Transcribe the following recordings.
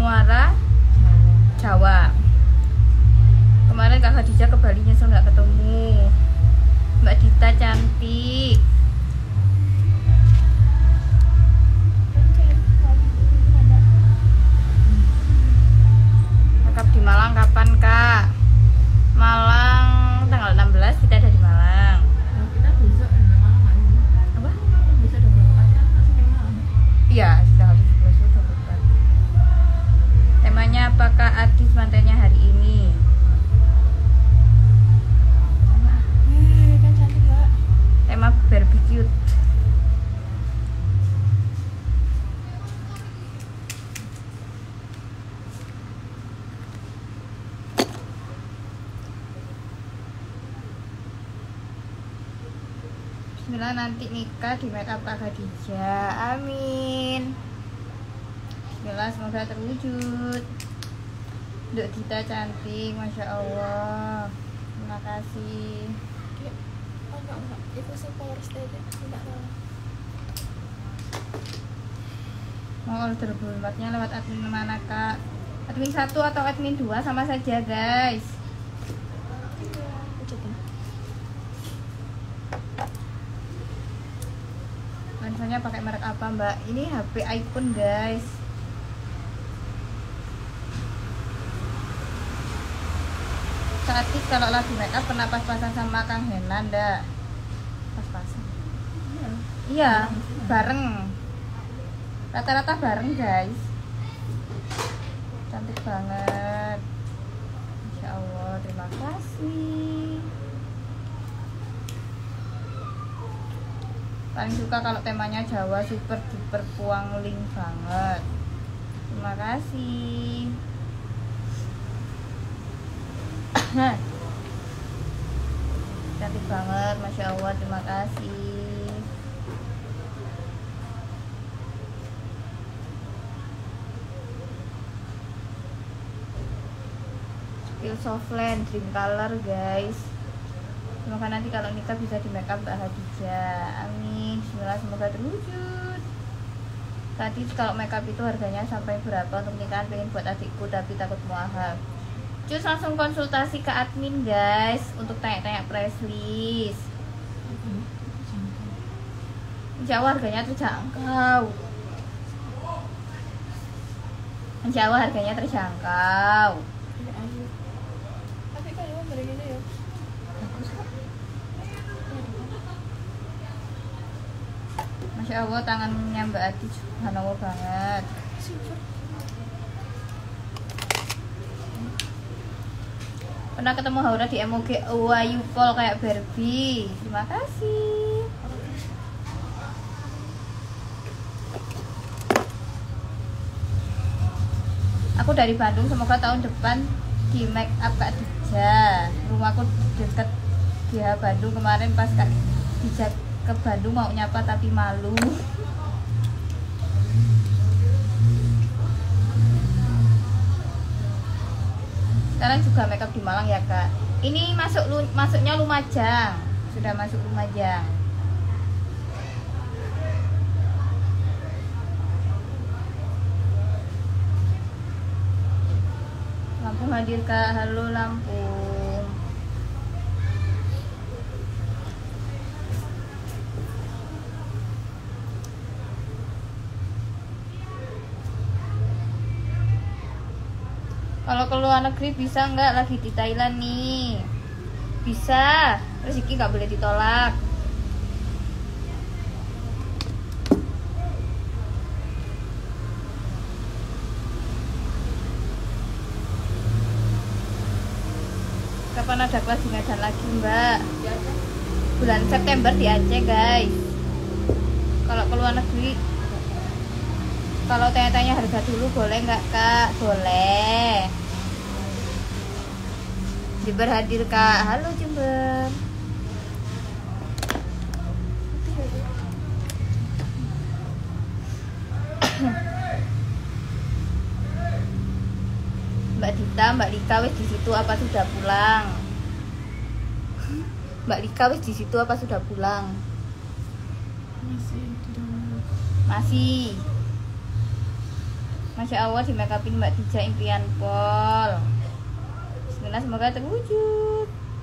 Muara Jawa. Kemarin Kak Khadijah ke Bali nyesel nggak ketemu. Mbak Dita cantik. Makeup di Malang kapan Kak? Malang tanggal 16 kita ada di Malang. Kita besok ada Malang. Apa? Bisa 24 kan langsung ke Malang. Iya, tanggal 17 sudah bukan. Temanya apakah Adis mantennya hari ini? Kan cantik Mbak. Tema barbecue. Bismillah, nanti nikah di make up Kak Khadijah. Amin. Bismillah, semoga terwujud. Duk Dita cantik, Masya Allah. Terima kasih. Enggak. Itu power stage enggak tahu. Mau order bulmatnya lewat admin mana Kak? Admin 1 atau admin 2 sama saja guys. Lensanya pakai merek apa Mbak? Ini HP iPhone guys. Saat kalau lagi make up pernah pas-pasan sama Kang Henan ndak? Pas-pasan. Iya, bareng. Rata-rata bareng guys. Cantik banget. Insya Allah, terima kasih. Paling suka kalau temanya Jawa, super duper puang link banget. Terima kasih. Cantik banget, Masya Allah, terima kasih. Pil Softland Dream Color guys. Semoga nanti kalau nikah bisa di make up Mbak Khadijah. Amin. Bismillah, semoga terwujud. Tadi kalau make up itu harganya sampai berapa untuk nikahan? Pengen buat adikku tapi takut mahal. Cus langsung konsultasi ke admin guys untuk tanya-tanya price list. Insya Allah harganya terjangkau. Insya Allah harganya terjangkau. Tapi kalau beli ini ya. Masya Allah tangannya Mbak Adi subhanallah banget. Super. Pernah ketemu Haura di MOG Wayu Pol kayak Barbie. Terima kasih. Aku dari Bandung, semoga tahun depan di make up Kak Dija. Rumahku deket GH Bandung. Kemarin pas Kak Dija ke Bandung mau nyapa tapi malu. Sekarang juga make up di Malang ya Kak. Ini masuknya Lumajang. Sudah masuk Lumajang. Lampung hadir Kak. Halo Lampung. Kalau ke luar negeri bisa nggak? Lagi di Thailand nih. Bisa. Rezeki nggak boleh ditolak. Kapan ada kelas di Medan lagi Mbak? Bulan September di Aceh guys. Kalau ke luar negeri, kalau tanya-tanya harga dulu boleh nggak Kak? Boleh. Jember hadir Kak. Halo Jember. Mbak Dita, Mbak Lika wis di situ apa sudah pulang? Mbak Lika wis di situ apa sudah pulang? Masih di dalam. Masih. Masya Allah di make upin Mbak Dija impian Pol. Bismillah semoga terwujud.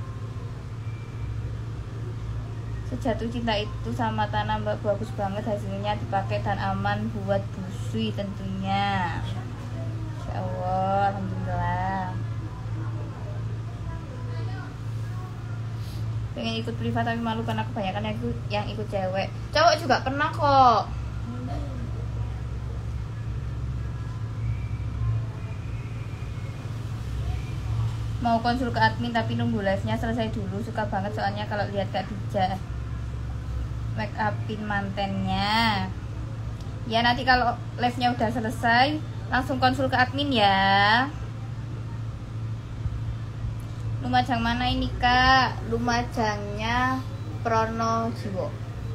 Sejatuh cinta itu sama tanah Mbak, bagus banget hasilnya, dipakai dan aman buat busui tentunya. Masya Allah, alhamdulillah. Pengen ikut privat tapi malu karena kebanyakan yang ikut cewek. Cowok juga pernah kok. Mau konsul ke admin tapi nunggu live-nya selesai dulu. Suka banget soalnya kalau lihat Kak Dija make upin mantennya. Ya nanti kalau live-nya udah selesai langsung konsul ke admin ya. Lumajang mana ini Kak? Lumajangnya Pronojiwo.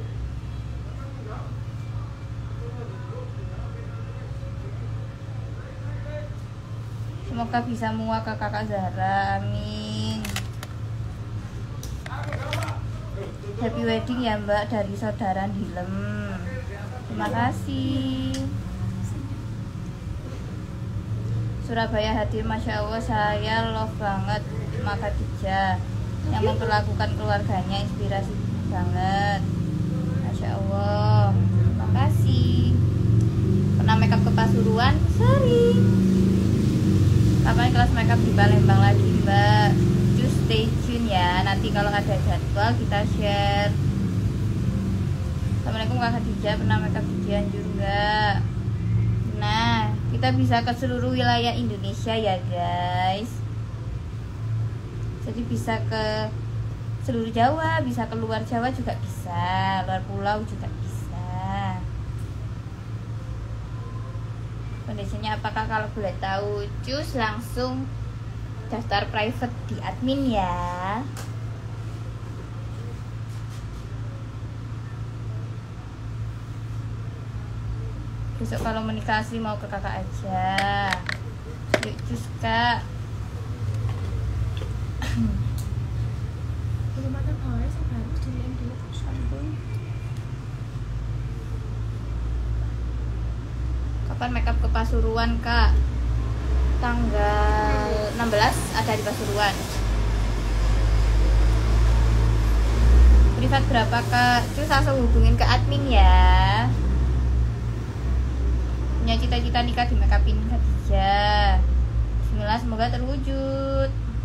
Semoga bisa muak ke kakak Zahra, amin. Happy wedding ya Mbak dari saudara Dilem. Terima kasih. Surabaya hadir, Masya Allah, saya love banget Maka Dija yang memperlakukan keluarganya, inspirasi banget. Masya Allah, terima kasih. Pernah makeup ke Pasuruan? Sering. Kapan kelas makeup di Palembang lagi Mbak? Just stay tune ya, nanti kalau ada jadwal kita share. Assalamualaikum Kak Dija, pernah makeup di Cianjur enggak? Nah, kita bisa ke seluruh wilayah Indonesia ya guys. Jadi bisa ke seluruh Jawa, bisa ke luar Jawa juga bisa, luar pulau juga bisa. Kondisinya apakah kalau boleh tahu? Cus langsung daftar private di admin ya. Besok kalau menikah sih mau ke kakak aja. Yuk cus Kak. Kapan makeup ke Pasuruan Kak? Tanggal 16 ada di Pasuruan. Privat berapa Kak? Cus langsung hubungin ke admin ya. Punya cita-cita nikah di makeupin Kak Dija. Bismillah semoga terwujud.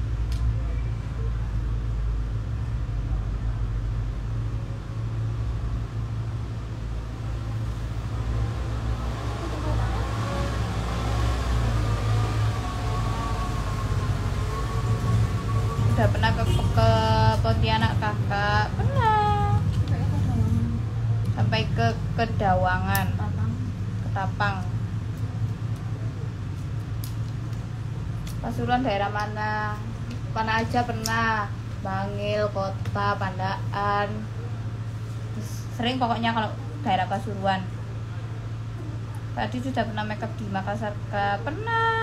Udah pernah ke Pontianak kakak? Pernah. Sampai ke Kedawangan, Ketapang. Pasuruan daerah mana? Mana aja pernah. Bangil, Kota, Pandaan. Sering pokoknya kalau daerah Pasuruan. Tadi sudah pernah makeup di Makassar Kak? Pernah.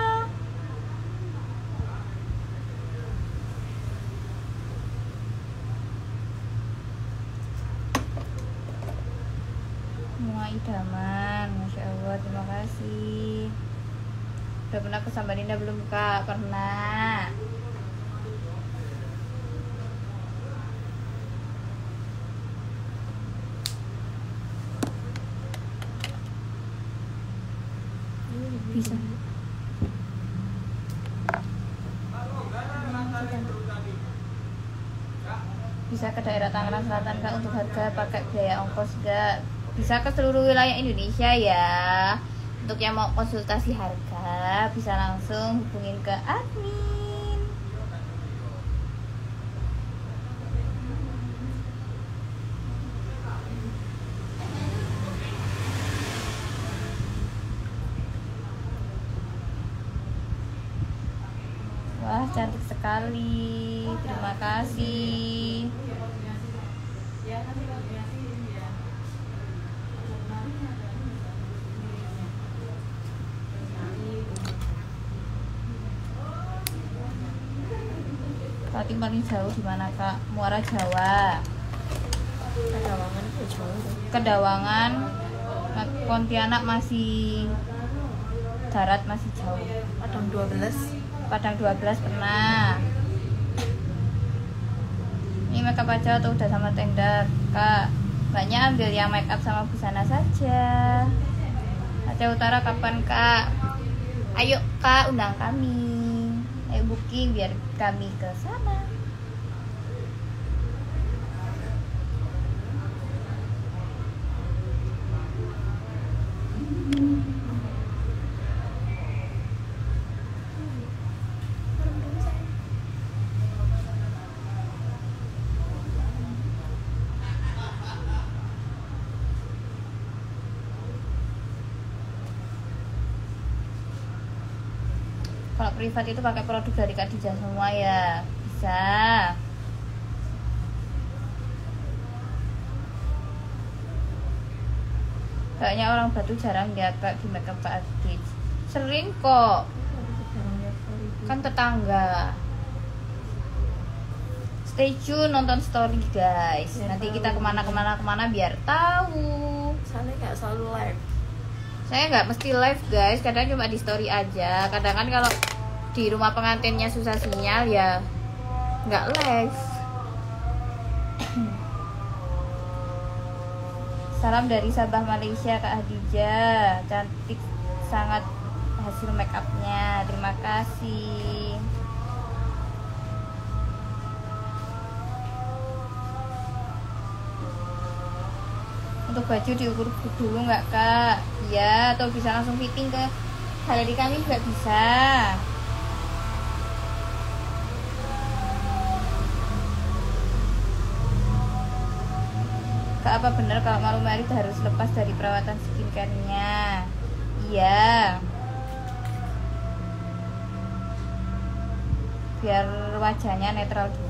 Idaman, Masya Allah, terima kasih. Udah pernah ke Samarinda belum Kak? Pernah. Bisa. Bisa ke daerah Tangerang Selatan Kak untuk harga pakai biaya ongkos gak? Bisa ke seluruh wilayah Indonesia ya. Untuk yang mau konsultasi harga bisa langsung hubungin ke admin. Wah cantik sekali, terima kasih. Paling paling jauh di mana Kak? Muara Jawa. Kedawangan itu jauh. Kedawangan, Pontianak masih darat masih jauh. Padang 12. Padang 12 pernah. Ini makeup aja atau udah sama tenda, Kak? Banyak ambil yang makeup sama busana saja. Aceh Utara kapan, Kak? Ayo, Kak, undang kami. Ayo booking biar kami ke sana. Kalau privat itu pakai produk dari Kak Dija semua ya, bisa. Kayaknya orang Batu jarang lihat Kak di makeup Kak Adit. Sering kok, kan tetangga. Stay tune nonton story guys. Biar Nanti tahu. kita kemana biar tahu. Soalnya nggak selalu live. Saya nggak mesti live guys, kadang cuma di story aja. Kadang kan kalau di rumah pengantinnya susah sinyal ya nggak live. Salam dari Sabah Malaysia Kak Hadijah, cantik sangat hasil make upnya, terima kasih. Untuk baju diukur dulu nggak Kak? Iya, atau bisa langsung fitting ke galeri kami juga bisa. Kak, apa benar kalau malu merit harus lepas dari perawatan skincare-nya? Iya. Biar wajahnya netral dulu.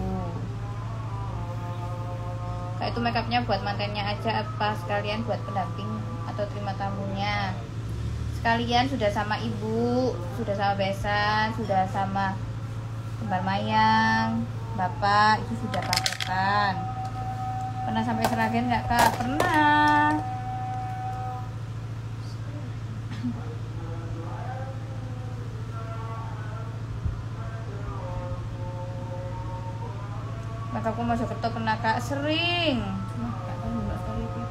Kak, itu makeupnya buat mantennya aja apa sekalian buat pendamping atau terima tamunya? Sekalian, sudah sama ibu, sudah sama besan, sudah sama kembar mayang, bapak, itu sudah paketan. Pernah sampai Seragen nggak Kak? Pernah. Maka aku masuk ke top pernah Kak? Sering. Kak, tahu nggak story itu?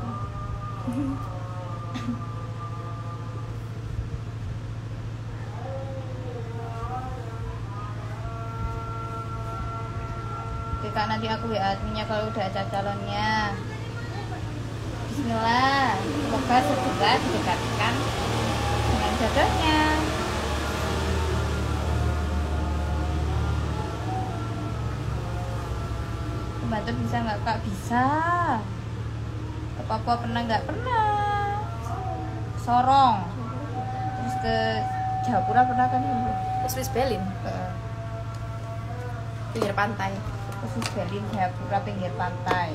Oke Kak, nanti aku WA adminnya kalau udah ada calonnya. Bismillah, semoga segera didekatkan dengan jodohnya. Pembantu bisa nggak Kak? Bisa. Ke Papua pernah nggak? Pernah. Sorong. Terus ke Japura pernah kan? Swiss Berlin, pinggir pantai. Khusus Berlin, Japura pinggir pantai.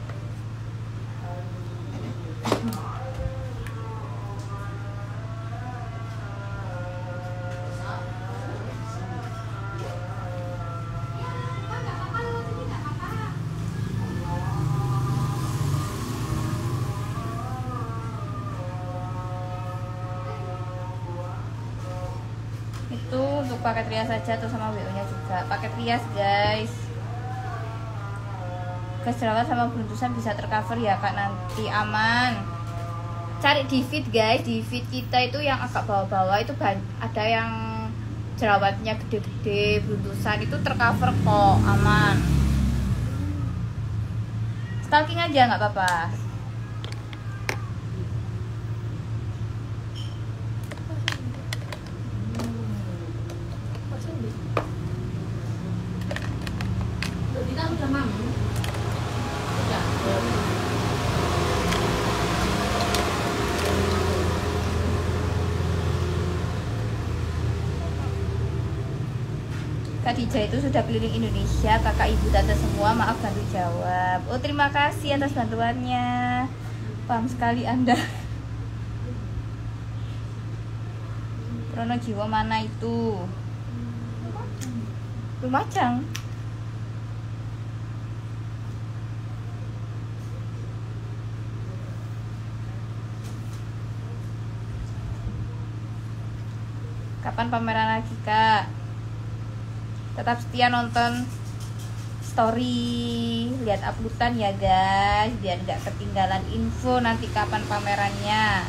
Itu untuk paket rias saja atau sama WO nya juga? Paket rias guys. Gas jerawat sama beruntusan bisa tercover ya Kak, nanti aman. Cari di feed guys, di feed kita itu yang agak bawah-bawah itu ada yang jerawatnya gede-gede, beruntusan, itu tercover kok, aman. Stalking aja nggak apa-apa. Kak Dija itu sudah keliling Indonesia, kakak ibu tante semua, maaf bantu jawab. Oh, terima kasih atas bantuannya, paham sekali Anda. Pronojiwo mana itu? Lumajang. Kapan pameran lagi kak? Tetap setia nonton story, lihat uploadan ya guys, biar nggak ketinggalan info nanti kapan pamerannya.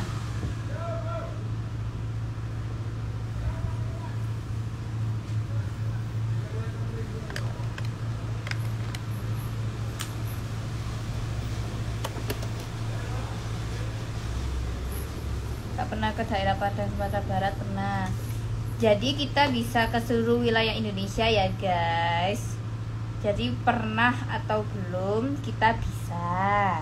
Gak pernah ke daerah Padang Sumatera Barat? Pernah. Jadi kita bisa ke seluruh wilayah Indonesia ya guys. Jadi pernah atau belum kita bisa.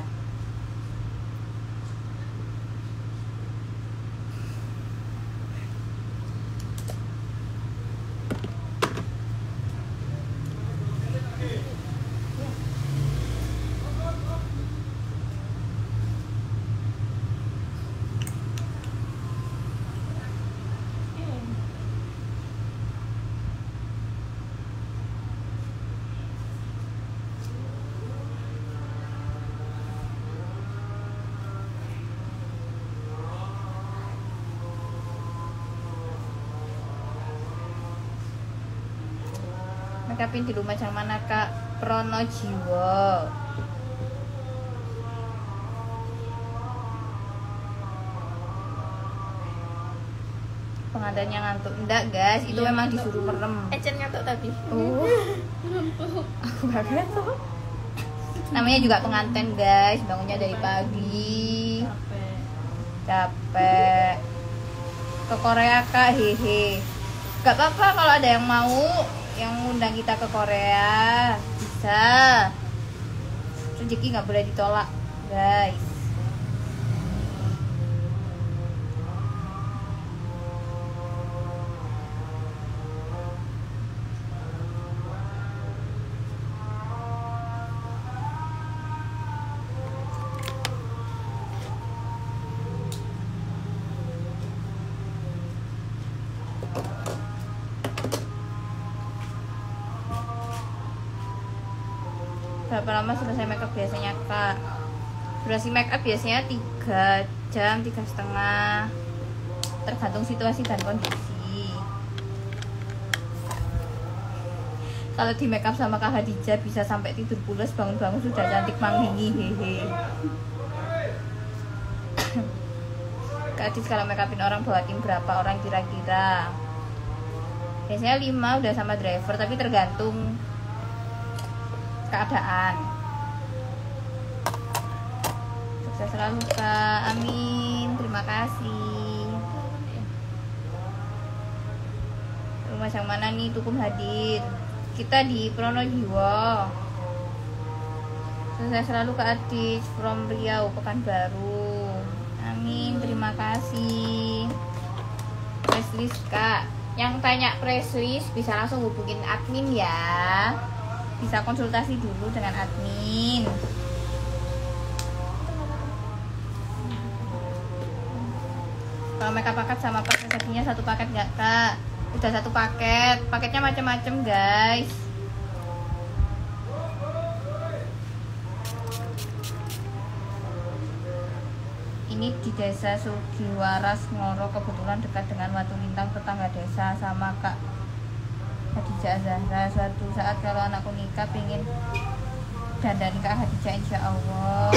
Makeupin di rumah yang mana kak? Pronojiwo. Pengantinnya ngantuk? Enggak guys, itu memang disuruh merem. Ecen ngantuk tapi. Oh, aku gak ngantuk. Namanya juga pengantin guys, bangunnya dari pagi. Capek. Ke Korea kak, hehe. Gak apa-apa kalau ada yang mau, yang ngundang kita ke Korea, bisa. Rezeki nggak boleh ditolak guys. Berapa lama selesai makeup biasanya kak? Durasi makeup biasanya 3 jam, 3,5, tergantung situasi dan kondisi. Kalau di makeup sama Kak Hadijah bisa sampai tidur pulas, bangun-bangun sudah cantik manghingi, hehe. Kak Adis kalau makeupin orang bawa tim berapa orang kira-kira? Biasanya 5 udah sama driver, tapi tergantung keadaan. Sukses selalu kak, amin, terima kasih. Rumah yang mana nih Tukum hadir? Kita di Pronojiwo. Sukses selalu kak Adis from Riau, Pekanbaru, amin, terima kasih. Press list kak, yang tanya press list bisa langsung hubungin admin ya. Bisa konsultasi dulu dengan admin. Kalau makeup paket sama paket resepinya satu paket nggak kak? Udah satu paket, paketnya macam-macam guys. Ini di desa Sugiwaras Ngoro, kebetulan dekat dengan Watu Lintang, tetangga desa sama kak Hadijah Zahra. Suatu saat kalau anakku nikah pengen dandan Kak Hadijah insya Allah.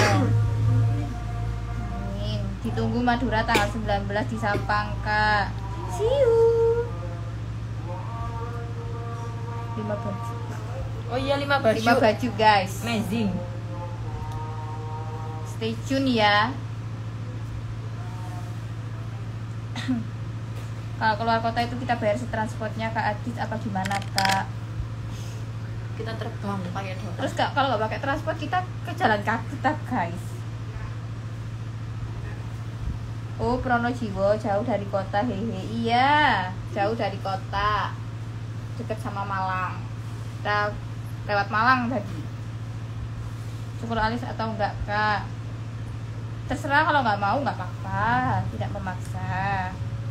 Amin. Ditunggu Madura tanggal 19 di Sampang kak. See you. 5 baju. Oh iya 5 baju. 5 baju guys. Amazing. Stay tune ya. Kalau keluar kota itu kita bayar transportnya Kak Adis apa gimana kak? Kita terbang pakai doang. Terus kak kalau nggak pakai transport kita ke jalan kaki tetap guys. Oh Pronojiwo jauh dari kota, hehe. Iya jauh dari kota, deket sama Malang. Kita lewat Malang tadi. Syukur alis atau enggak kak? Terserah, kalau nggak mau nggak apa-apa, tidak memaksa.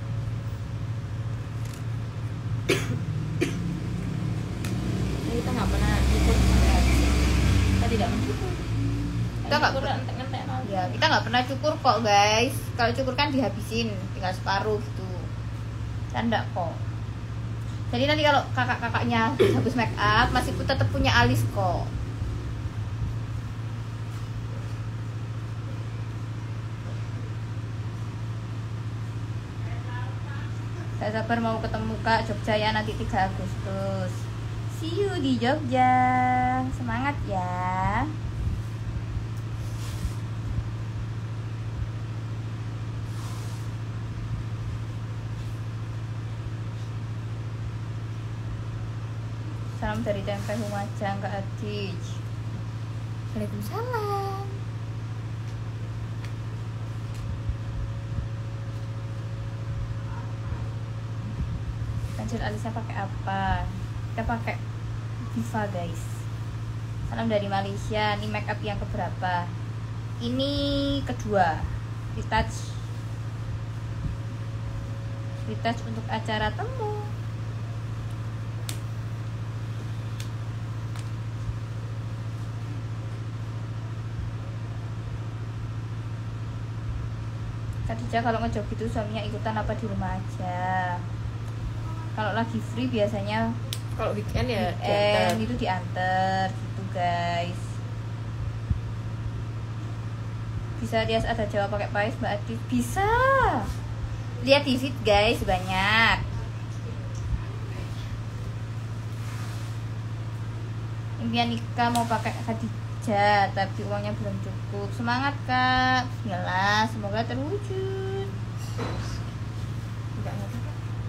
Kita nggak pernah cukur. Kita tidak mencukur. Kita nggak ya, kita nggak pernah cukur kok guys. Kalau cukur kan dihabisin, tinggal separuh gitu. Canda kok. Jadi nanti kalau kakak-kakaknya habis make up masih tetap punya alis kok. Gak sabar mau ketemu Kak Jogja ya nanti 3 Agustus. See you di Jogja. Semangat ya. Salam dari Tempe Lumajang Kak Adij. Waalaikumsalam. Pensil alisnya pakai apa? Kita pakai Viva guys. Salam dari Malaysia. Ini make up yang keberapa? Ini kedua. Retouch untuk acara temu. Khadijah kalau ngejog gitu suaminya ikutan apa di rumah aja? Kalau lagi free biasanya Kalau weekend ya itu diantar gitu guys. Bisa lihat ada Jawa pakai pais Mbak Adit? Bisa. Lihat di feed guys banyak. Impian nikah mau pakai Khadijah tapi uangnya belum cukup. Semangat Kak. Bismillah, semoga terwujud. enggak ngerti.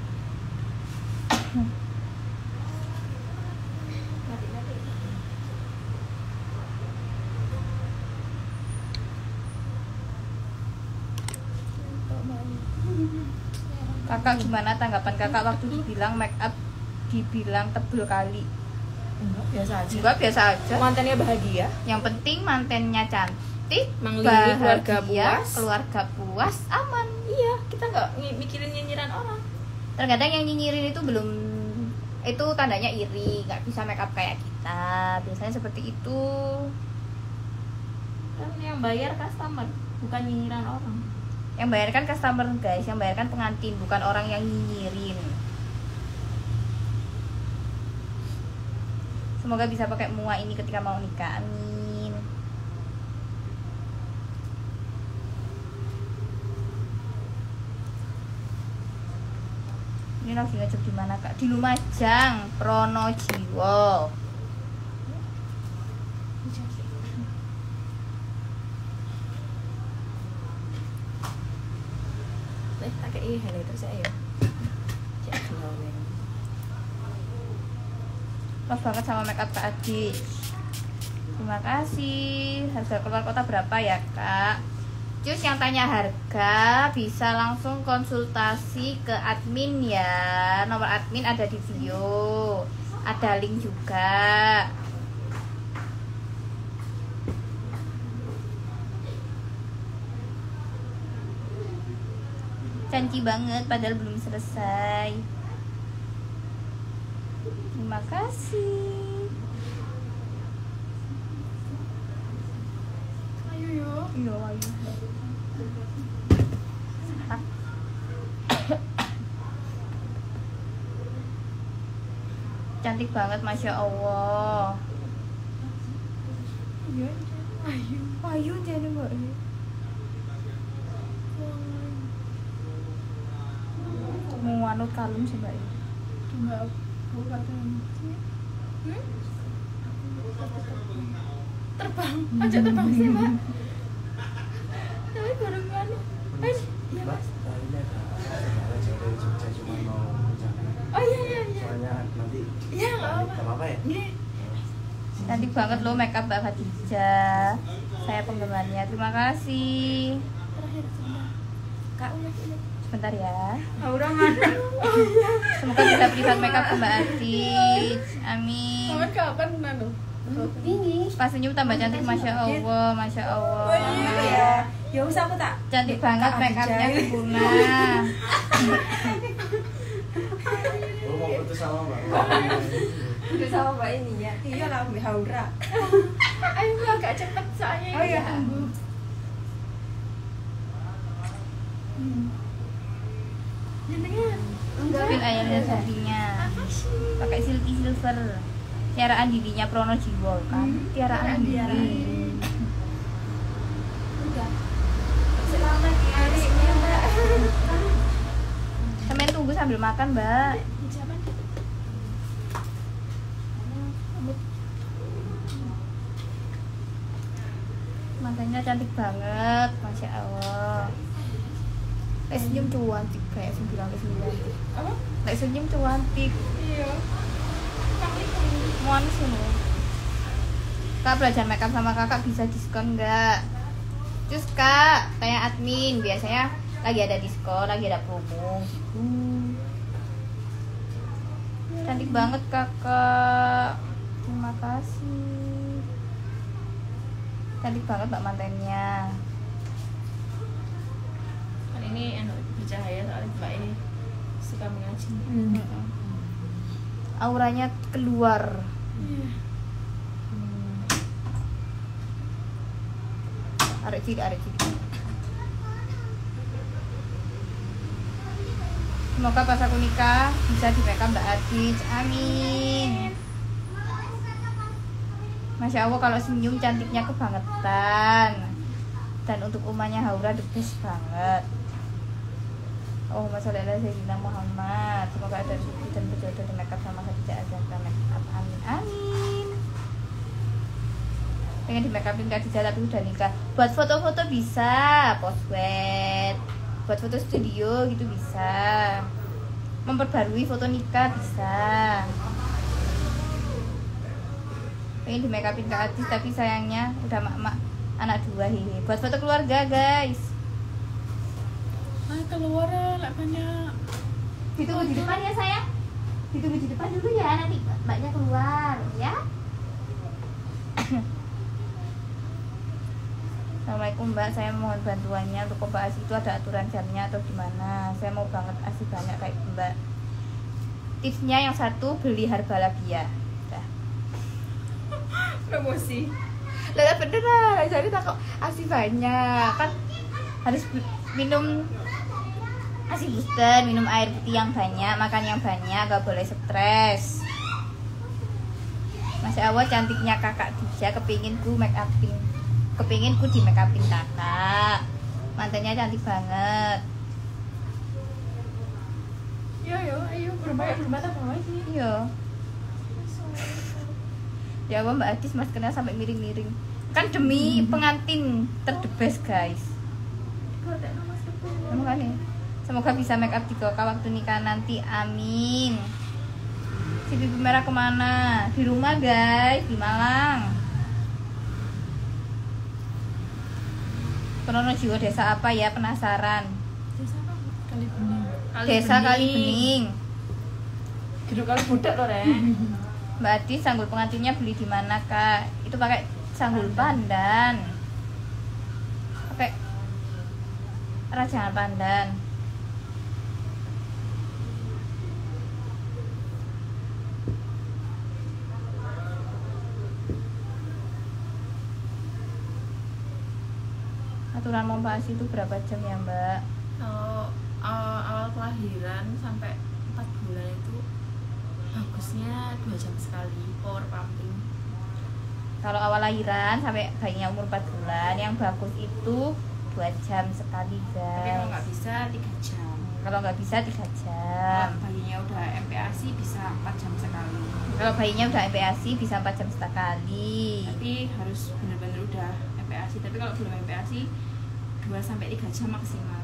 Kakak gimana tanggapan kakak waktu dibilang make up dibilang tebel kali? Enggak, biasa aja. Juga biasa aja. Mantannya bahagia, Yang penting mantennya cantik, menglindungi keluarga bahagia, puas. keluarga puas, aman. Iya, kita nggak mikirin nyinyiran orang. Terkadang yang nyinyirin itu belum, itu tandanya iri, nggak bisa make up kayak kita. Biasanya seperti itu. Kan yang bayar customer, bukan nyinyiran orang. Yang bayar kan customer guys, yang bayar kan pengantin, bukan orang yang nyinyirin. Semoga bisa pakai mua ini ketika mau nikah, amin. Ini lagi ngejok di mana Kak? Di Lumajang, Pronojiwo. Tak kayak highlighter saya ya. Cek glowing. Love banget sama makeup Kak Adij. Terima kasih. Harga keluar kota berapa ya Kak? Cus yang tanya harga bisa langsung konsultasi ke admin ya. Nomor admin ada di video. Ada link juga. Cantik banget padahal belum selesai. Terima kasih. Ayo yo. Iya, ayo. Cantik banget, masya Allah. Iya, ayo. Ayo jadi mbak. Mau anut kalung sih mbak. Enggak, bukan. Terbang, aja terbang sih mbak. Tapi bareng anu. Iya Mbak, mas. ini ada saudara jauh dari Jogja cuma mau jangan. Oh iya iya iya. Soalnya nanti Iya nggak apa. nggak apa-apa ya? Iya. Cantik banget loh makeup Mbak Khadijah. Saya penggemarnya. Terima kasih. Terakhir sebentar. Kak udah. Sebentar ya. Aura mana? Oh iya. Semoga bisa privat makeup ke Mbak Adij. Amin. Kapan kapan nano? Ini. Pas senyum tambah cantik, masya Allah, masya Allah. Oh iya. Ya usah aku tak. Cantik banget Kak make upnya Adijah. sempurna. Lu mau putus sama Mbak? Udah sama mbak ini ya. Iya lah mbak Haura. Ayo mbak agak cepet soalnya. Oh iya. Jenengan. Pin ayamnya sapinya. Pakai silky silver. Tiara Andilinya Pronojiwo kan. Tiara Andili. Udah. Selamat hari ini, Mbak. Semen tunggu sambil makan, Mbak. Jaman. Matanya cantik banget, Masya Allah. Lek senyum cuantik kayak 99. Apa? Lek senyum cuantik. Iya. Manis loh. Kak belajar makeup sama kakak bisa diskon nggak? Cus kak, kayak admin biasanya lagi ada diskon, lagi ada promo gitu. Cantik banget kakak. Terima kasih. Cantik banget mbak mantennya. Kan ini bercahaya soalnya Mbak ini suka mengaji. Auranya keluar. Iya. Arek cilik. Semoga pas aku nikah bisa di makeup Mbak Adij. Amin. Masya Allah kalau senyum cantiknya kebangetan. Dan untuk umahnya Haura the best banget. Oh masalah Sayyidina Muhammad. Semoga ada rezeki dan berjodoh di makeup sama Khadijah Azhar makeup. Amin amin. Pengen di makeupin Khadijah tapi udah nikah. Buat foto-foto bisa, postwed. Buat foto studio gitu bisa. Memperbarui foto nikah bisa. Pengen di makeupin Kak Adis tapi sayangnya udah mak-mak anak 2 hehe. Buat foto keluarga guys. Keluar lah banyak. Ditunggu di depan ya sayang. Ditunggu di depan dulu ya, nanti mbaknya keluar ya. Assalamualaikum mbak, saya mohon bantuannya untuk Kompa ASI itu ada aturan jamnya atau gimana? Saya mau banget ASI banyak kayak mbak. Tipsnya yang satu, beli Herbalagia. Dah. Promosi. Lah beneran, jadi tak kok ASI banyak kan harus minum ASI booster, minum air putih yang banyak, makan yang banyak, gak boleh stres. Masya Allah cantiknya kakak Disha, kepingin ku make upin. Kepingin ku di make upin kakak. Mantannya cantik banget. Yo, ayo bermata bawah sih. Iya. Ya Allah Mbak Adis mas kenal sampai miring-miring. Kan demi pengantin terdebes guys. Emang nih. Semoga bisa make up di Goka waktu nikah nanti. Amin. Si pipi merah kemana? Di rumah guys, di Malang. Pronojiwo desa apa ya? Penasaran. Desa apa? Kali Bening. Desa Kali Bening. Gedung Kali Budak loh, Ren. Mbak Adi, sanggul pengantinnya beli di mana kak? Itu pakai sanggul pandan. Pakai rajangan pandan. Aturan Mompasi itu berapa jam ya mbak? Kalau awal kelahiran sampai 4 bulan itu bagusnya 2 jam sekali power pumping. Kalau awal lahiran sampai bayinya umur 4 bulan, yang bagus itu 2 jam sekali Tapi kalau guys. nggak bisa 3 jam. Kalau nggak bisa 3 jam. Kalau bayinya udah MPASI bisa 4 jam sekali. Kalau bayinya udah MPASI bisa 4 jam sekali. Tapi harus benar-benar udah MPASI. Tapi kalau belum MPASI 2-3 jam maksimal.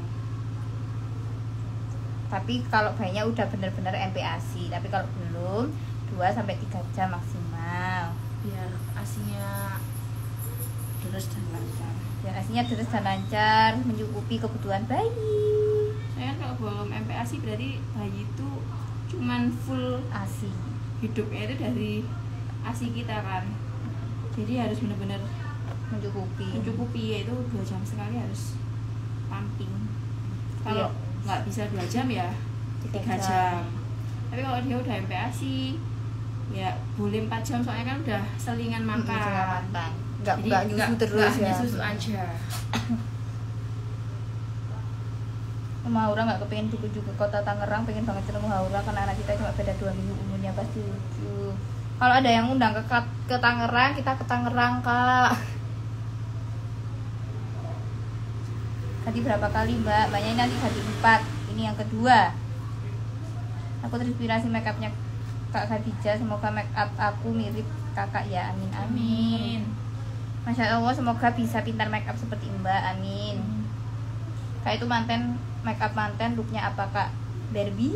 Tapi kalau bayinya udah bener-bener MPASI, tapi kalau belum 2-3 jam maksimal. Biar asinya terus dan lancar. Biar asinya terus dan lancar, mencukupi kebutuhan bayi. Saya kan kalau belum MPASI berarti bayi itu cuman full ASI. hidupnya itu dari ASI kita kan. Jadi harus benar-benar mencukupi, yaitu 2 jam sekali harus pumping. Kalau nggak bisa 2 jam ya 3 jam. Tapi kalau dia udah MPASI ya boleh 4 jam, soalnya kan udah selingan makan. Nggak nyusu terus hanya ya. susu aja. Mama Haura nggak kepengen duku ke kota Tangerang, pengen banget ketemu Haura karena anak kita cuma beda 2 minggu umurnya, pasti lucu. Kalau ada yang undang ke Tangerang, kita ke Tangerang kak. Tadi berapa kali mbak? Mbaknya nanti ganti 4. Ini yang kedua. Aku terinspirasi make upnya Kak Khadijah. Semoga make up aku mirip kakak ya. Amin amin. Masya Allah, semoga bisa pintar make up seperti mbak. Amin. Kak itu manten, make up manten, looknya apa kak? Barbie?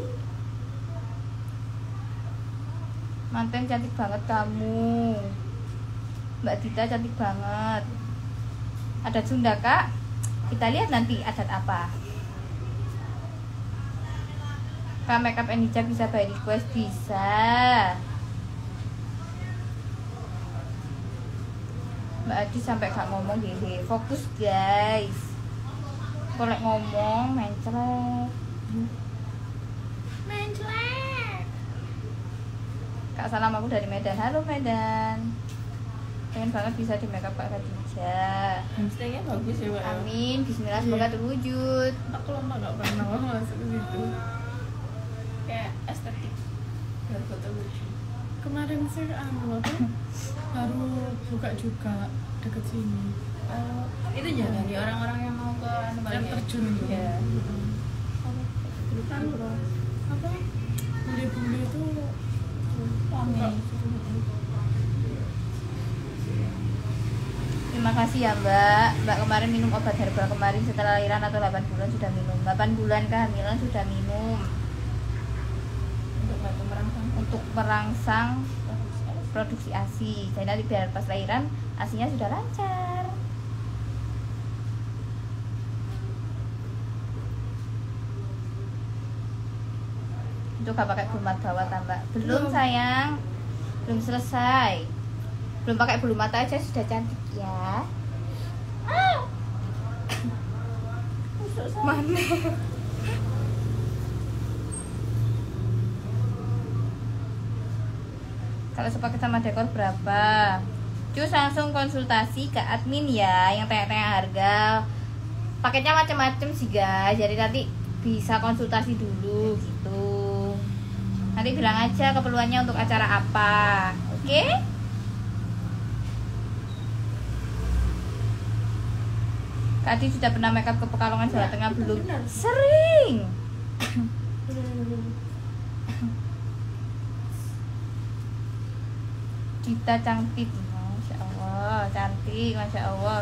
Manten cantik banget kamu. Mbak Dita cantik banget. Adat Sunda kak? Kita lihat nanti adat apa. Kak makeup and hijab bisa by request? Bisa. Mbak Adi sampai gak ngomong hehe. Fokus guys. Kolek ngomong mencret. Kak salam aku dari Medan. Halo Medan. Pengen banget bisa di makeup Kak Khadijah. Homestay-nya bagus ya, Pak. Amin, bismillah semoga terwujud. Aku lama gak pernah masuk ke situ. Kayak estetik. Biar foto lucu. Kemarin sih baru buka juga deket sini. Itu jangan di orang-orang yang mau ke Yang terjun itu. Ya. Kan apa? Bule-bule itu Rame. Terima kasih ya Mbak. Mbak kemarin minum obat herbal kemarin setelah lahiran atau 8 bulan sudah minum? 8 bulan kehamilan sudah minum. Untuk merangsang produksi ASI. Jadi nanti biar pas lahiran ASInya sudah lancar. Itu gak pakai bulu mata bawah tambah? Belum sayang. Belum selesai. Belum pakai bulu mata aja sudah cantik ya. Mana? Kalau sepaket sama dekor berapa? Cus langsung konsultasi ke admin ya, yang tanya-tanya harga. Paketnya macam-macam sih guys, jadi nanti bisa konsultasi dulu gitu. Nanti bilang aja keperluannya untuk acara apa, oke? Kak Adi sudah pernah makeup ke Pekalongan Jawa Tengah belum? Sering. Kita cantik, masya Allah, cantik, masya Allah.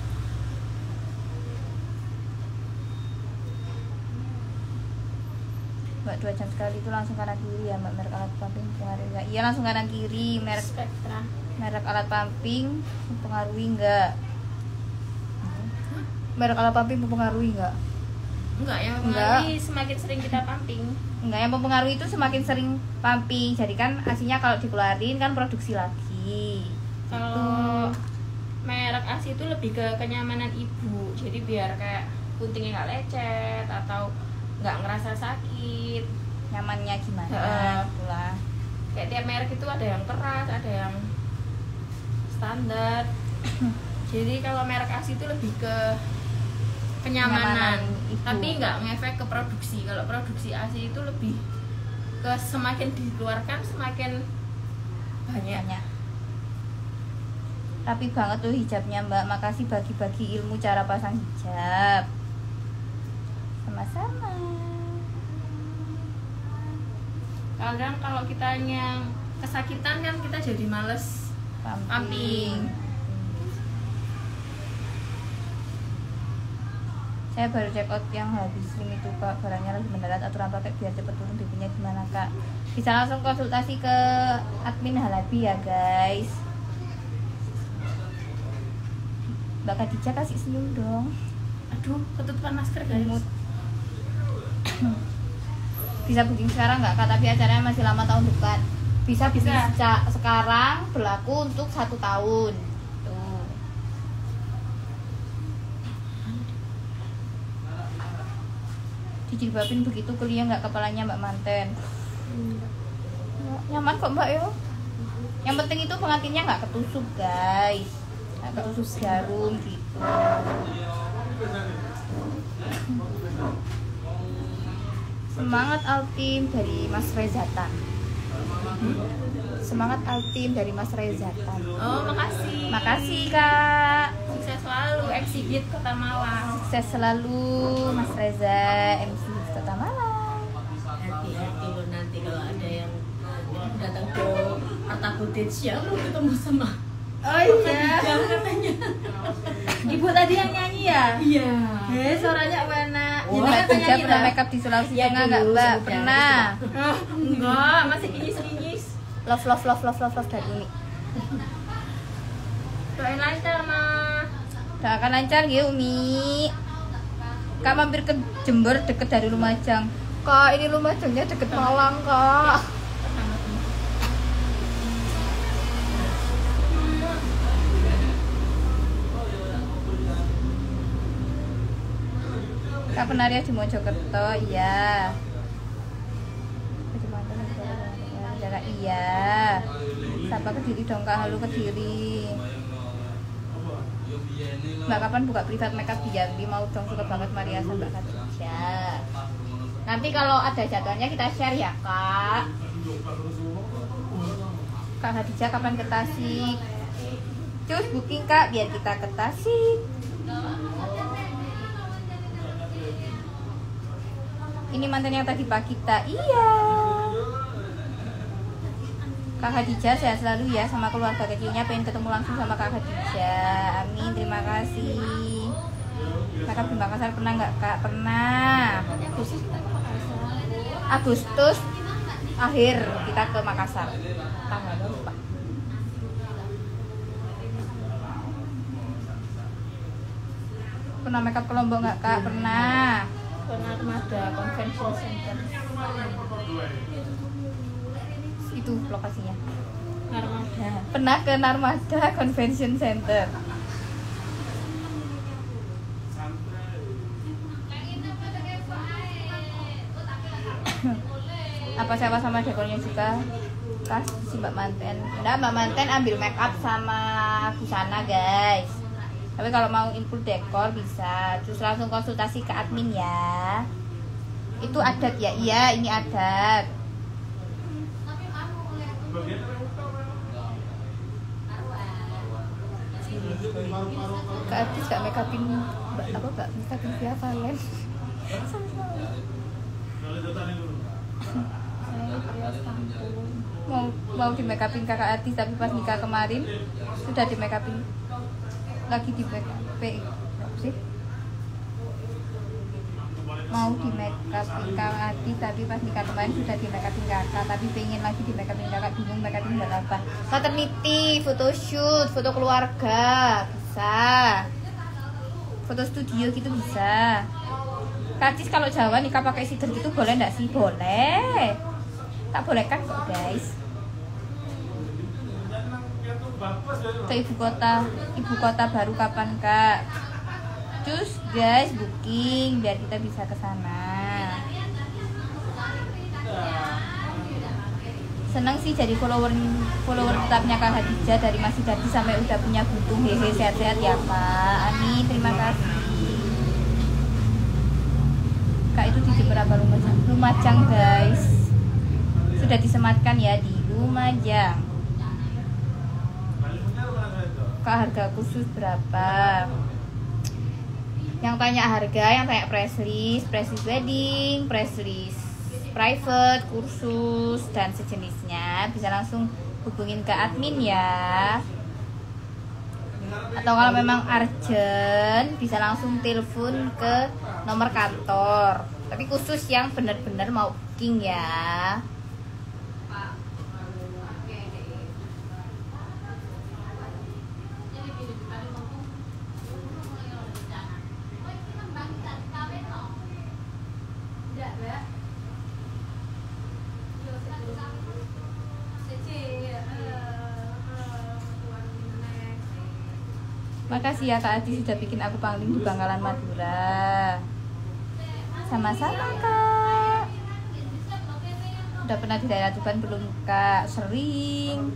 Mbak 2 jam sekali itu langsung kanan kiri ya Mbak, merek alat pumping mempengaruhi enggak? Iya langsung kanan kiri, merek alat pumping mempengaruhi enggak? Merek alat pumping mempengaruhi enggak? Enggak, yang mempengaruhi semakin sering kita pumping. Enggak, yang mempengaruhi itu semakin sering pumping. Jadi kan asinya kalau dikeluarin kan produksi lagi. Kalau merek ASI itu lebih ke kenyamanan ibu. Jadi biar kayak puntingnya nggak lecet atau nggak ngerasa sakit. Nyamannya gimana? Itulah. Kayak tiap merek itu ada yang keras, ada yang standar. Jadi kalau merek ASI itu lebih ke kenyamanan ibu. Tapi nggak ngefek ke produksi. Kalau produksi ASI itu lebih ke semakin dikeluarkan semakin banyak. Rapi banget tuh hijabnya Mbak. Makasih bagi-bagi ilmu cara pasang hijab. Sama-sama. Kadang kalau kita yang kesakitan kan kita jadi males pumping. Saya baru check out yang habis stream itu kak, barangnya lagi mendarat, aturan pakai biar cepet turun BB-nya gimana kak? Bisa langsung konsultasi ke admin Halabi ya guys. Mbak Khadijah kasih senyum dong. Aduh, ketutupan masker guys. Bisa booking sekarang nggak kak? Tapi acaranya masih lama tahun depan. Bisa sekarang, berlaku untuk 1 tahun. Tuh. Dijilbabin begitu kuliah nggak kepalanya Mbak Manten? Nyaman kok Mbak yo. Yang penting itu pengantinnya nggak ketusuk guys, nggak ketusuk jarum gitu. Semangat Altim dari Mas Rezatan. Semangat Altim dari Mas Rezatan. Oh, makasih. Makasih Kak. Sukses selalu exhibit Kota Malang. Sukses selalu Mas Reza MC Kota Malang. Hati-hati lo nanti kalau ada yang datang ke Arta Footage ya lo ketemu sama Oh iya. katanya. Ibu tadi yang nyanyi ya? Iya. Suaranya mana? Mbak Mbak Tiga nyanyi pernah lah. make up di Sulawesi Ya, Tengah dulu, nggak Mbak? sudah. Pernah. Oh, enggak, masih kinyis-kinyis. Love dari Uni. Doain lancar, Ma. Doakan lancar ya Umi. Kak mampir ke Jember deket dari Lumajang. Kak ini Lumajangnya deket Malang Kak. Kak Penaria di Mojokerto, iya. Iya. Sapa Kediri dong Kak, halo Kediri. Mbak kapan buka privat makeup di Jambi? Mau dong, suka banget Maria sama Mbak Khadijah. Nanti kalau ada jadwalnya kita share ya Kak. Kak Khadijah kapan ke Tasik? Cus booking Kak biar kita ke Tasik. Ini mantan yang tadi pagi kita. Iya. Kak Khadijah sehat selalu ya sama keluarga kecilnya, pengen ketemu langsung sama Kak Khadijah. Amin, terima kasih. Kakak di Makassar pernah nggak Kak? Pernah. Agustus akhir kita ke Makassar. Tanggalnya lupa. Pernah makeup ke Lombok nggak Kak? Pernah. Ke Narmada Convention Center. Itu lokasinya. Narmada. Pernah ke Narmada Convention Center. Apa sewa sama dekornya juga? Kas si Mbak Manten. Enggak, Mbak Manten ambil make up sama busana guys. Tapi kalau mau include dekor bisa. Terus langsung konsultasi ke admin ya. Itu adat ya? Iya, ini adat. Kak Adis gak make upin apa gak make upin Via Valen. mau di make upin Kakak Adis tapi pas nikah kemarin sudah di make upin lagi di make up sih. Mau di make upin Kakak Adis tapi pas nikah kemarin sudah di make upin kakak, tapi pengen lagi di make upin kakak, bingung make upin buat apa. Maternity, photoshoot, foto keluarga bisa, foto studio gitu bisa. Kacis kalau Jawa nikah pakai sider gitu boleh nggak sih? Boleh, tak boleh kan kok guys. Ke ibu kota baru kapan Kak? Cus guys booking biar kita bisa ke sana. Seneng sih jadi follower tetapnya Kak Khadijah dari masih gadis sampai udah punya buntung. Hehe, sehat-sehat ya Kak. Amin, terima kasih. Kak itu di berapa Lumajang guys. Sudah disematkan ya di Lumajang. Kak harga khusus berapa? Yang tanya harga, yang tanya press list wedding, press list private, kursus dan sejenisnya bisa langsung hubungin ke admin ya. Atau kalau memang urgent bisa langsung telepon ke nomor kantor. Tapi khusus yang benar-benar mau booking ya. Makasih ya Kak Adi sudah bikin aku pangling di Bangkalan Madura. Sama-sama Kak. Udah pernah di daerah Tuban belum Kak? Sering.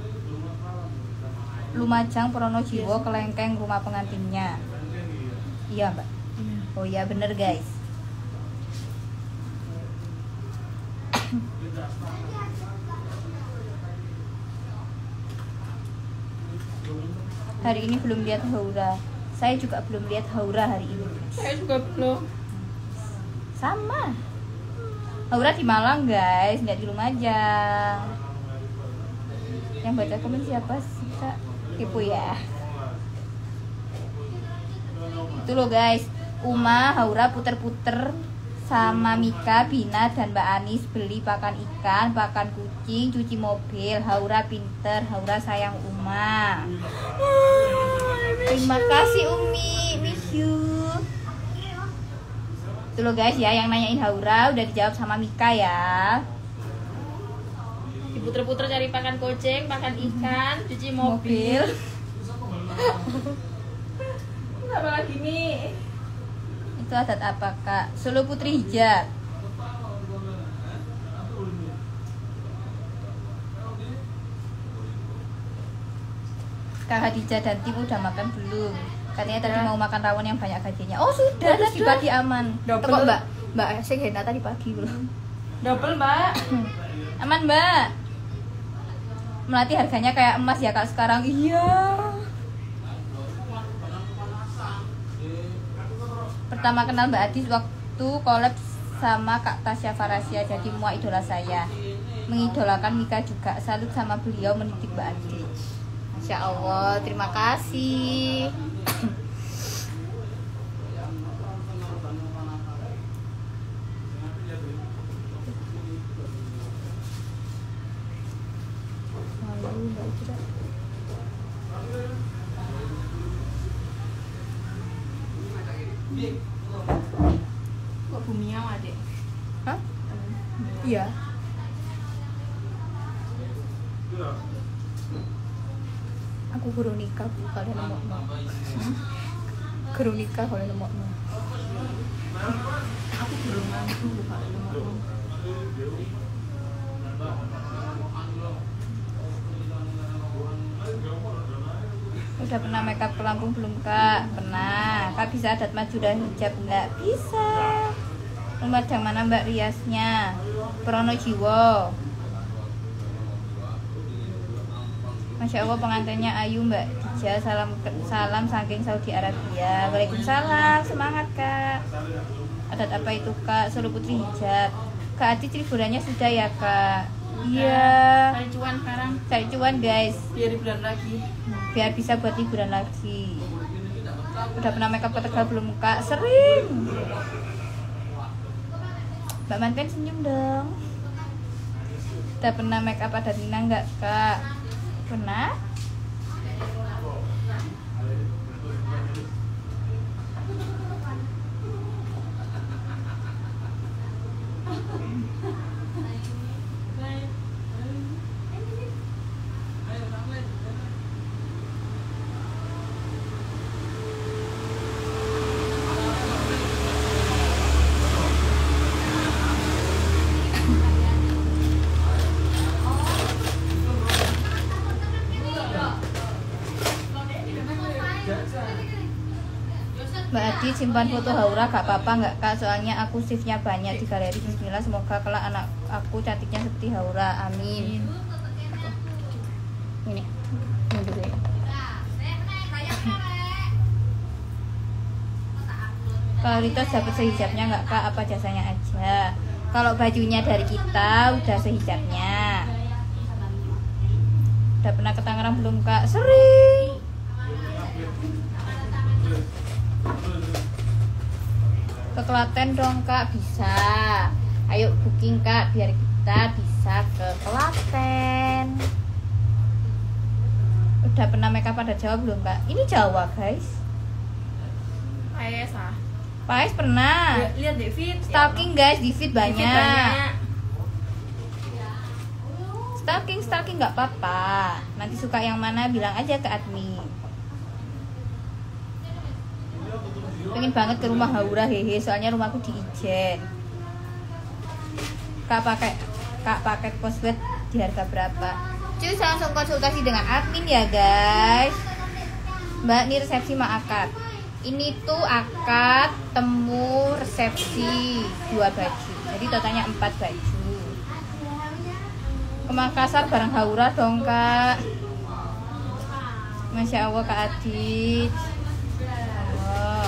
Lumajang, Pronojiwo, Kelengkeng rumah pengantinnya. Iya Mbak. Oh iya bener guys. Hari ini belum lihat Haura. Saya juga belum lihat Haura hari ini. Saya juga belum. Sama. Haura di Malang guys, nggak di Lumajang. Yang baca komen siapa sih Kak? Kepo ya. Itu loh guys, Uma, Haura puter-puter sama Mika, Bina, dan Mbak Anis beli pakan ikan, pakan kucing, cuci mobil. Haura pinter, Haura sayang Uma. Terima kasih Umi, miss you. Itu loh guys ya, yang nanyain Haura udah dijawab sama Mika ya. Diputer-puter cari pakan kucing, pakan ikan, cuci mobil. Apa lagi nih? Itu adat apa Kak? Solo Putri Hijab. Kak Hadijah dan Tim udah makan belum? Katanya tadi mau makan rawon yang banyak gajinya. Oh sudah, tadi pagi aman. Double. Tunggu Mbak Sing Hena tadi pagi belum. Double mbak. Aman Mbak. Melati harganya kayak emas ya Kak sekarang. Iya. Pertama kenal Mbak Adis waktu collab sama Kak Tasya Farasia, jadi semua idola saya. Mengidolakan Mika juga, salut sama beliau mendidik Mbak Adis. Masya Allah, terima kasih. Kok bumi yang adek? Hah? Iya. Aku guru nikah Bu, kalian nemokno. Guru nikah kalian nemokno. Aku belum mampu buka nomor. Udah pernah makeup ke Lampung belum Kak? Pernah. Kak bisa adat maju dan hijab nggak? Bisa. Lumajang mana Mbak riasnya? Pronojiwo. Masya Allah pengantinnya Ayu Mbak Dija. Salam saking Saudi Arabia. Waalaikumsalam. Semangat Kak. Adat apa itu Kak? Solo Putri Hijab. Kak Ati liburannya sudah ya Kak? Iya. Cari cuan sekarang. Cari cuan guys. Biar liburan lagi. Biar bisa buat liburan lagi. Udah pernah makeup ke Tegal belum Kak? Sering. Mbak Manten senyum dong. Udah pernah makeup ada Nina nggak Kak? Pernah? Mbak Adi simpan foto Haura gak apa-apa nggak Kak? Soalnya aku save-nya banyak di galeri. Bismillah, semoga kelak anak aku cantiknya seperti Haura. Amin. Ini dulu ya. Kalau Ritos dapat sehijabnya nggak Kak? Apa jasanya aja? Kalau bajunya dari kita udah sehijabnya. Udah pernah ke Tangerang belum Kak? Sering. Ke Klaten dong Kak, bisa. Ayo booking Kak biar kita bisa ke Klaten. Udah pernah makeup pada Jawa belum Kak? Ini Jawa guys. Paes ah. Paes pernah. Lihat deh fit. Stalking guys, di feed banyak. Stalking nggak apa-apa. Nanti suka yang mana bilang aja ke admin. Pengen banget ke rumah Haura hehe, soalnya rumahku di Ijen. Kak pakai postbed di harga berapa? Cuy langsung konsultasi dengan admin ya guys. Mbak ini resepsi sama akad. Ini tuh akad, temu, resepsi 2 baju. Jadi totalnya 4 baju. Ke Makassar bareng Haura dong kak. Masya Allah Kak Adit. Oh.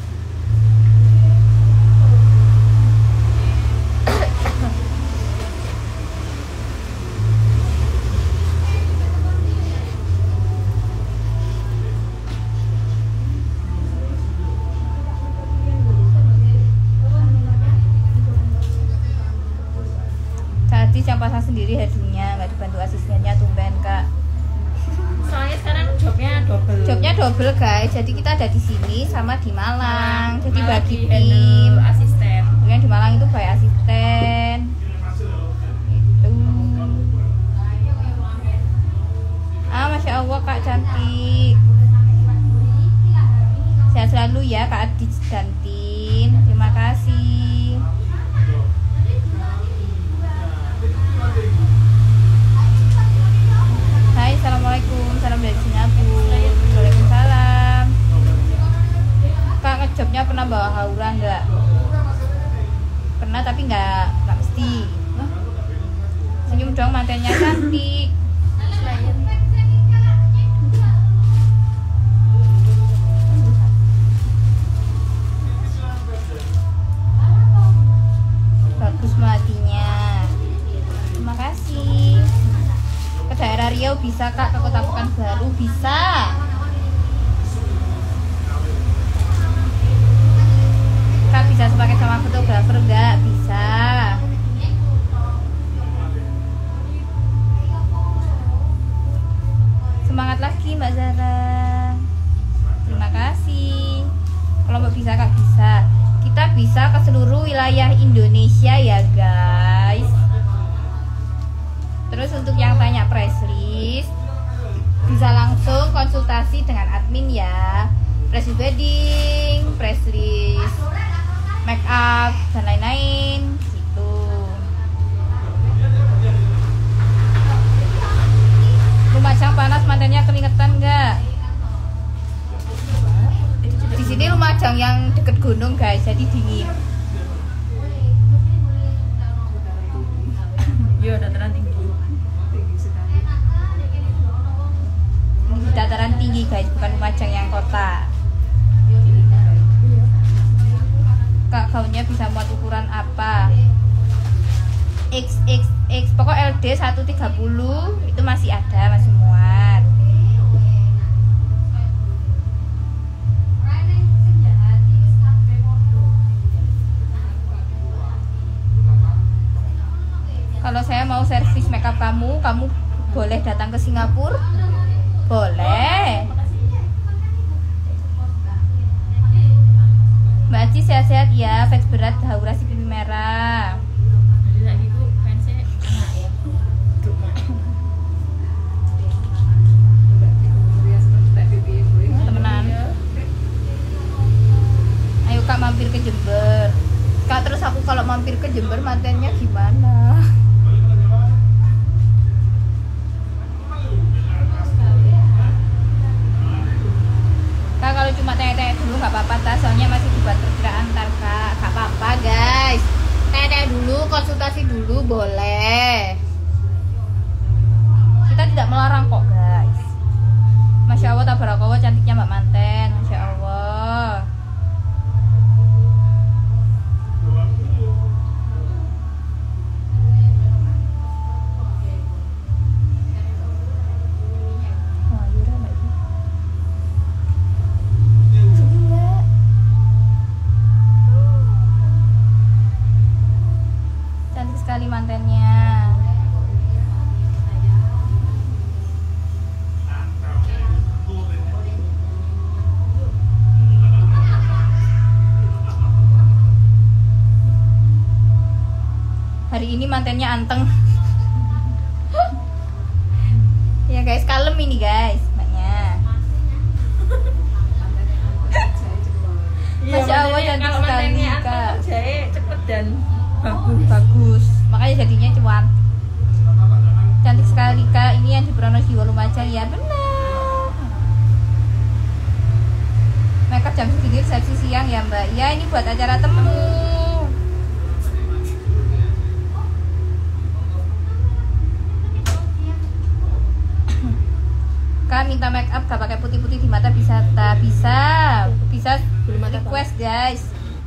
Kak Adit yang pasang sendiri headungnya, nggak dibantu asistennya, tumben kak. Soalnya sekarang jobnya double Guys, jadi kita ada di sini sama di Malang. Jadi malah bagi di tim. handle asisten. Yang di Malang itu by asisten. Itu. Masya Allah Kak cantik. Sehat selalu ya Kak Adit dan Tin. Terima kasih. Hai, assalamualaikum, salam dari Singapura. Waalaikumsalam. Kak ngejobnya pernah bawa Haura enggak? Pernah tapi enggak mesti. Senyum dong, mantennya cantik. Bagus melatinya. Terima kasih. Ke daerah Riau bisa kak, ke Kota Pekanbaru bisa. Kak bisa sepaket sama fotografer enggak? Bisa. Semangat lagi Mbak Zara. Terima kasih. Kalau Mbak bisa kak bisa. Kita bisa ke seluruh wilayah Indonesia ya guys. Terus untuk yang tanya press list bisa langsung konsultasi dengan admin ya. Press list wedding, press list make up dan lain-lain gitu. Lumajang panas, mantennya keringetan enggak? Di sini Lumajang yang deket gunung guys, jadi dingin. Iya, dataran tinggi. Ini dataran tinggi guys, bukan Lumajang yang kota. Kak, gaunnya bisa muat ukuran apa? XXX, pokok LD 130 itu masih ada, masih muat. Kalau saya mau servis makeup kamu boleh datang ke Singapura? Boleh. Mbak Aci sehat-sehat ya, fans berat Haura si pipi merah. Jadi lagi ku fansnya anak ya. Temenan. Ayo kak mampir ke Jember. Kak, terus aku kalau mampir ke Jember mantennya gimana? Kak, kalau cuma tanya-tanya dulu nggak apa-apa, tas soalnya masih dibuat perkiraan ntar kak. Nggak apa-apa guys, tanya-tanya dulu, konsultasi dulu boleh. Kita tidak melarang kok guys. Masya Allah, tabarakallah, cantiknya mbak manten. Masya Allah. Cantik sekali mantennya. Hari ini mantennya anteng. Ya guys, kalem ini guys, mbaknya. Masya Allah, cantik sekali kak. Jahe cepet dan Bagus, makanya jadinya cuan. Cantik sekali kak, ini yang di Pronojiwo Lumajang ya, benar. Makeup jam segini resepsi siang ya mbak. Ya ini buat acara temu. Kak minta make up gak pakai putih-putih di mata bisa tak? Bisa request guys.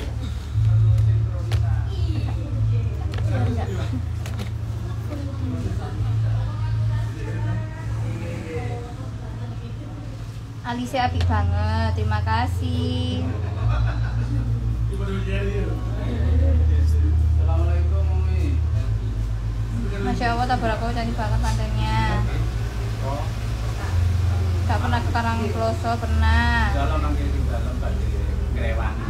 Alicia apik banget, terima kasih. Masya Allah, tabarakallah cantik banget mantannya. Gak pernah ke Karangploso, pernah. Dalam manggil di dalam tadi Grewangi.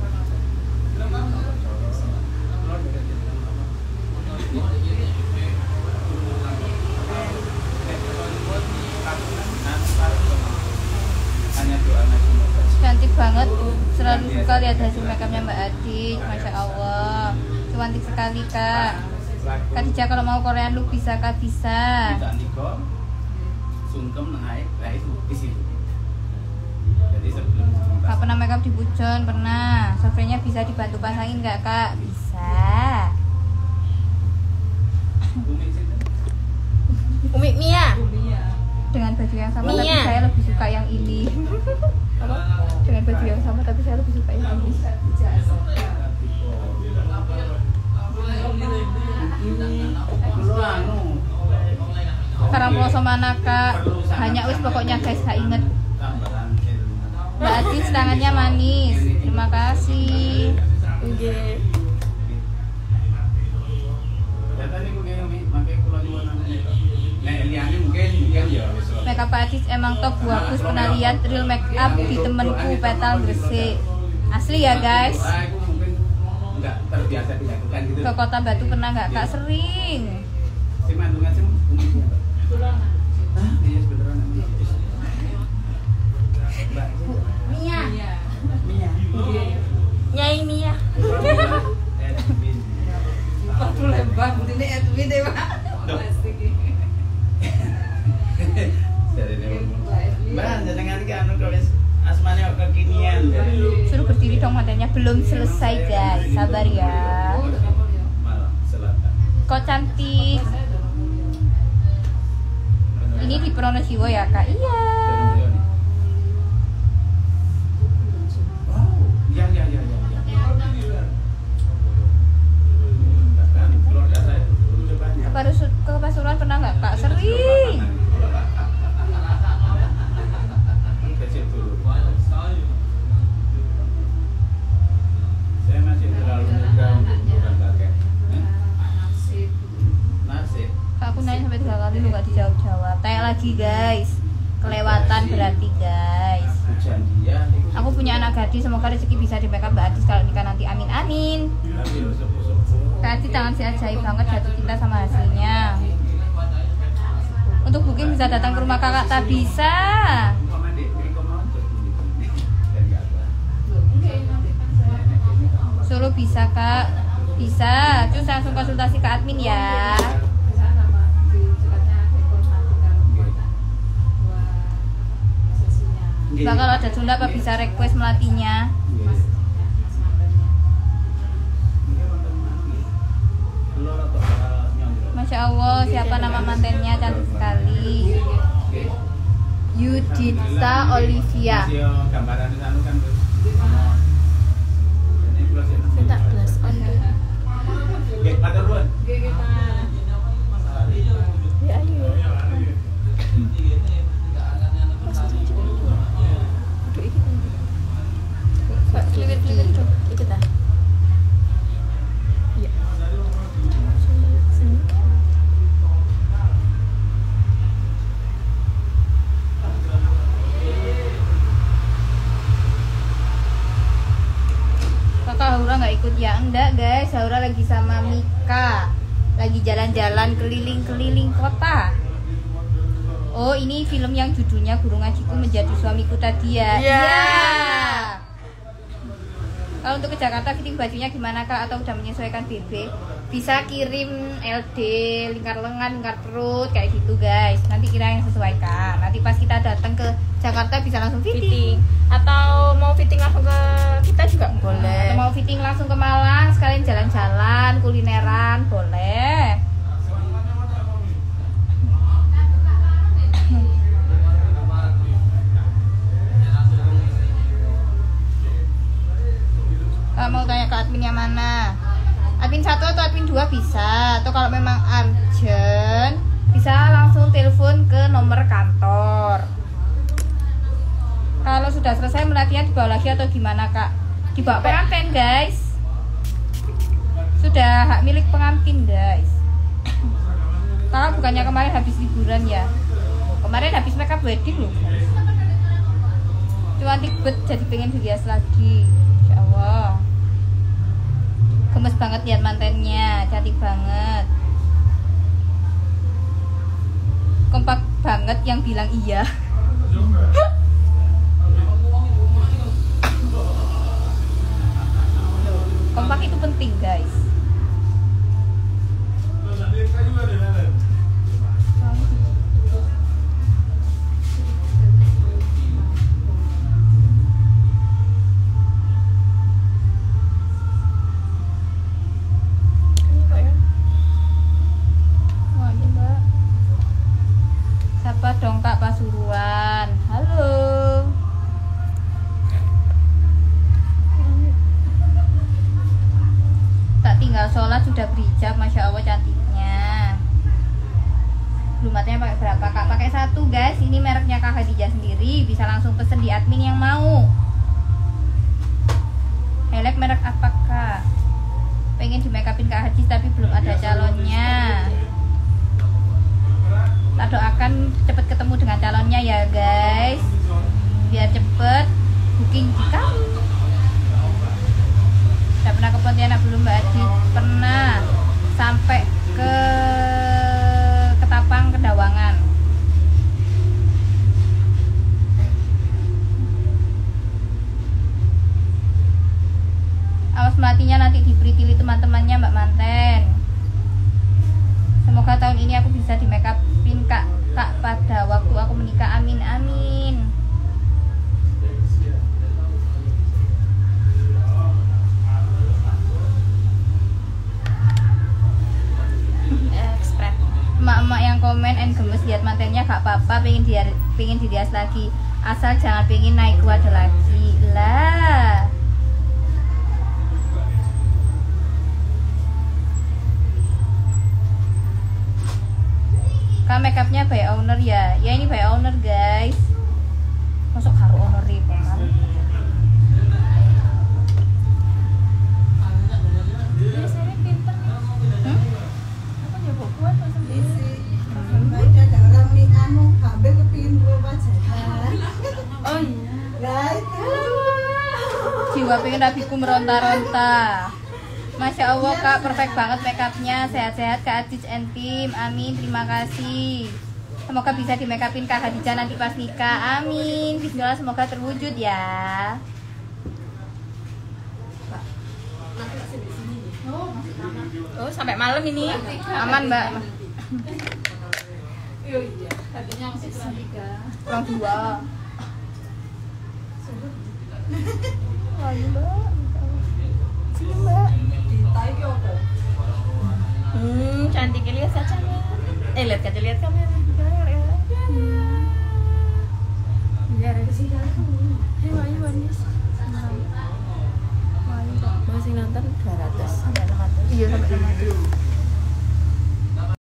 Cantik banget, selalu suka lihat hasil makeupnya Mbak Adi. Masya Allah, cantik sekali Kak. Kak Dija kalau mau Korean look bisa Kak? Bisa. Sungkem naik di situ. Jadi sebelum Kak pernah makeup di Pujon? Pernah. Softwarenya bisa dibantu pasangin nggak Kak? Bisa. Umi Mia. Dengan baju yang sama tapi Mia. saya lebih suka yang ini. Apa? Dengan baju yang sama tapi saya lebih suka yang ini. Karangploso mana Kak? Hanya wis pokoknya guys, gak inget. Mbak Adis tangannya manis. Terima kasih. Makeup Pak Adis emang top bagus. Pernah lihat real makeup di temenku Petal Gresik. Asli ya guys. Ke Kota Batu pernah nggak Kak? Sering. Mia. Nyai Mia. Waduh lebar, ini Edwin deh Pak. Suruh berdiri dong matanya. Belum selesai guys. Sabar ya. Kok cantik. Ini di Pronojiwo ya Kak? Iya. Ke Pasuruan pernah nggak Kak? Sering. Saya masih terlalu muda untuk bukan kakek. Nasib. Kak aku nanya sampai 3 kali lu nggak dijawab-jawab. Tanya lagi guys. Kelewatan berarti guys. Hujan dia. Aku punya anak gadis, semoga rezeki bisa di makeup Mbak Adis kalau nikah nanti, amin amin. Tapi sepuh-sepuh. Kak Adis tangan si ajaib banget, jatuh cinta sama hasilnya. Untuk booking bisa datang ke rumah kakak, tak bisa. Solo bisa Kak, bisa. Terus langsung konsultasi ke admin ya. Mbak kalau ada Sunda apa bisa request melatihnya? Masya Allah, siapa nama mantennya? Cantik sekali. Yudita Olivia. Gambaran di sana kan. Minta blush on deh. Oke, matur nuwun. Ya ayo. Ikut ah. Iya. Sini. Kakak Haura nggak ikut ya? Enggak guys, Haura lagi sama Mika. Lagi jalan-jalan keliling-keliling kota. Oh ini film yang judulnya Guru Ngajiku Menjadi Suamiku tadi ya? Iya. Kalau untuk ke Jakarta fitting bajunya gimana Kak? Atau udah menyesuaikan BB? Bisa kirim LD, lingkar lengan, lingkar perut, kayak gitu guys. Nanti kira yang sesuai Kak. Nanti pas kita datang ke Jakarta bisa langsung fitting. Atau mau fitting langsung ke kita juga boleh. Atau mau fitting langsung ke Malang, sekalian jalan-jalan, kulineran, boleh. mana? Admin 1 atau admin 2 bisa. Atau kalau memang urgent bisa langsung telepon ke nomor kantor. Kalau sudah selesai melatihnya dibawa lagi atau gimana kak? Dibawa pengantin guys. Sudah hak milik pengantin guys. Kakak bukannya kemarin habis liburan ya? Kemarin habis makeup wedding loh guys. Cantik bet jadi pengen dirias lagi. Insya Allah. Gemes banget lihat mantennya, cantik banget. Kompak banget yang bilang iya. Kompak itu penting guys. Siapa dong Kak Pasuruan? Halo. Tak tinggal sholat sudah berhijab, masya Allah cantiknya. Blumatnya pakai berapa kak? Pakai 1 guys. Ini mereknya Kak Khadijah sendiri. Bisa langsung pesen di admin yang mau. Highlight merek apa kak? Pengen di make upin Kak Hadis tapi belum ada calonnya. Tak doakan cepet ketemu dengan calonnya ya guys, biar cepet booking di kami. Udah pernah ke Pontianak belum Mbak Adi? Pernah, sampai ke Ketapang, Kedawangan. Awas melatinya nanti diberi pilih teman-temannya Mbak Manten. Semoga tahun ini aku bisa di make upin kak pada waktu aku menikah. Amin amin. Ekspres. Emak-emak yang komen and gemes lihat mantennya gak apa-apa, pengen dirias lagi, asal jangan pengen naik kuada lagi lah. Kak makeupnya by owner ya? Ya ini by owner guys. Masuk haru owner nih kan? Biasanya pinter. Aku nyoba buat langsung diisi. Baik ada orang nih anu hamil kepingin berubah jalan. Oh iya. Lah itu. Jiwa pengen rabiku meronta-ronta. Masya Allah kak, perfect banget makeupnya. Sehat-sehat Kak Adis and tim. Amin, terima kasih. Semoga bisa di make upin Kak Khadijah nanti pas nikah. Amin, bismillah, semoga terwujud ya. Oh sampai malam ini. Aman mbak. Iya, tadinya masih kurang 3. Kurang 2. Lagi mbak. Sini mbak. Cantik, lihat kacanya. Lihat kaca, lihat kamera. Biar ada sini. Ayo, ayo,